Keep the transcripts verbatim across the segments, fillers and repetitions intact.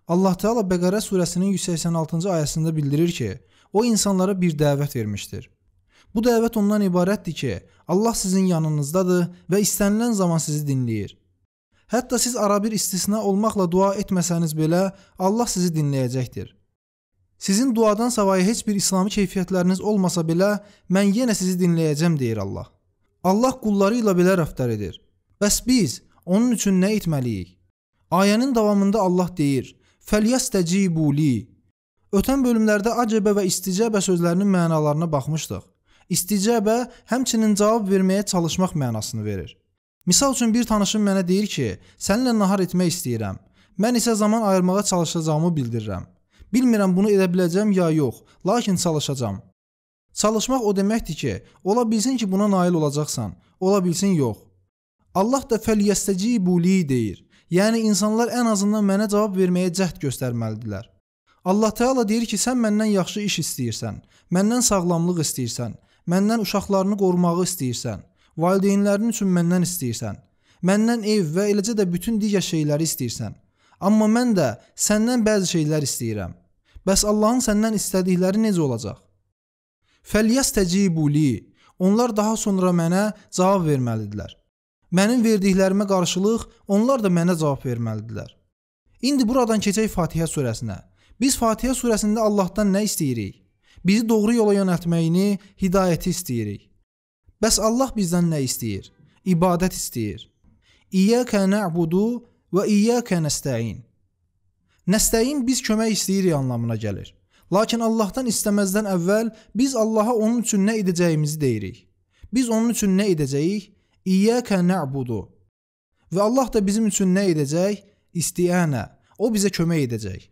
Allah Teala Bəqərə surəsinin yüz səksən altıncı ayəsində bildirir ki, o insanlara bir dəvət vermişdir. Bu dəvət ondan ibarətdir ki, Allah sizin yanınızdadır və istənilən zaman sizi dinləyir. Hətta siz ara bir istisna olmaqla dua etməsəniz belə, Allah sizi dinləyəcəkdir. Sizin duadan savayı heç bir İslami keyfiyyətləriniz olmasa belə, mən yenə sizi dinləyəcəm, deyir Allah. Allah qulları ilə belə rəftar edir. Bəs biz onun üçün nə etməliyik? Ayənin davamında Allah deyir, فَلْيَسْتَجِيبُوا لِي. Ötən bölümlərdə acəbə və isticabə sözlərinin mənalarına baxmışdıq. İsticabə həmçinin cavab verməyə çalışmaq mənasını verir. Misal üçün bir tanışım mənə deyir ki, səninlə nahar etmək istəyirəm. Mən isə zaman ayırmağa çalışacağımı bildirirəm. Bilmirəm bunu edə biləcəm ya yox, lakin çalışacağam. Çalışmaq o deməkdir ki, ola bilsin ki buna nail olacaqsan, ola bilsin yox. Allah da فَلْيَسْتَجِيبُوا لِي deyir. Yəni insanlar ən azından mənə cavab verməyə cəhd göstərməlidirlər. Allah Teala deyir ki, sən məndən yaxşı iş istəyirsən, məndən sağlamlıq istəyirsən, məndən uşaqlarını qorumağı istəyirsən, valideynlərin üçün məndən istəyirsən, məndən ev və eləcə də bütün digər şeyləri istəyirsən. Amma mən də səndən bəzi şeylər istəyirəm. Bəs Allahın səndən istədikləri necə olacaq? فَلْيَسْتَجِيبُوا لِي. Onlar daha sonra mənə cavab verməlidirlər. Mənim verdiklərimə qarşılıq onlar da mənə cavab verməlidirlər. İndi buradan keçək Fatihə surəsinə. Biz Fatihə surəsində Allahdan nə istəyirik? Bizi doğru yola yönəltməyini, hidayəti istəyirik. Bəs Allah bizdən nə istəyir? İbadət istəyir. İyyəkə nə'budu və iyyəkə nəstəin. Nəstəin biz kömək istəyirik anlamına gəlir. Lakin Allahdan istəməzdən əvvəl biz Allaha onun üçün nə edəcəyimizi deyirik. Biz onun üçün nə edəcəyik? İyyəkə nə'budu. Və Allah da bizim üçün nə edəcək? İstiyənə. O bizə kömək edəcək.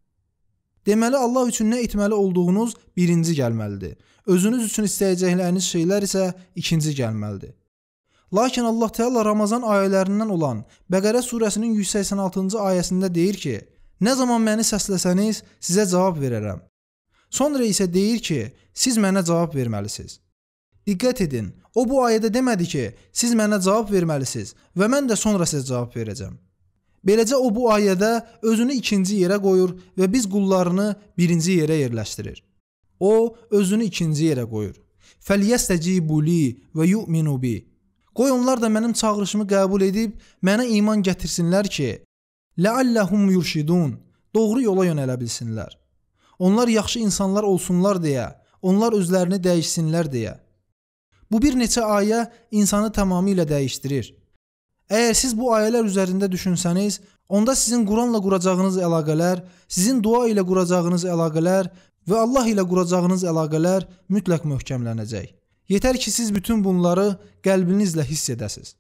Deməli, Allah üçün nə etməli olduğunuz birinci gəlməlidir. Özünüz üçün istəyəcəkləriniz şeylər isə ikinci gəlməlidir. Lakin Allah Teala Ramazan ayələrindən olan Bəqərə surəsinin yüz səksən altıncı ayəsində deyir ki, nə zaman məni səsləsəniz, sizə cavab verərəm. Sonra isə deyir ki, siz mənə cavab verməlisiniz. Diqqət edin, o bu ayədə demədi ki, siz mənə cavab verməlisiniz və mən də sonra sizə cavab verəcəm. Beləcə o bu ayədə özünü ikinci yerə qoyur və biz qullarını birinci yerə yerləşdirir. O özünü ikinci yerə qoyur. فَلْيَسْتَجِيبُوا لِي وَيُؤْمِنُوا بِي. Qoy onlar da mənim çağırışımı qəbul edib mənə iman gətirsinlər ki, لَعَلَّهُمْ يُرْشِدُونَ. Doğru yola yönələ bilsinlər. Onlar yaxşı insanlar olsunlar deyə, onlar özlərini dəyişsinlər deyə. Bu bir neçə ayə insanı tamamilə dəyişdirir. Əgər siz bu ayələr üzərində düşünsəniz, onda sizin Quranla quracağınız əlaqələr, sizin dua ilə quracağınız əlaqələr və Allah ilə quracağınız əlaqələr mütləq möhkəmlənəcək. Yetər ki, siz bütün bunları qəlbinizlə hiss edəsiniz.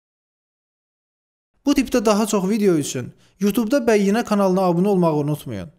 Bu tipdə daha çox video üçün YouTube-da Bəyyinə kanalına abunə olmağı unutmayın.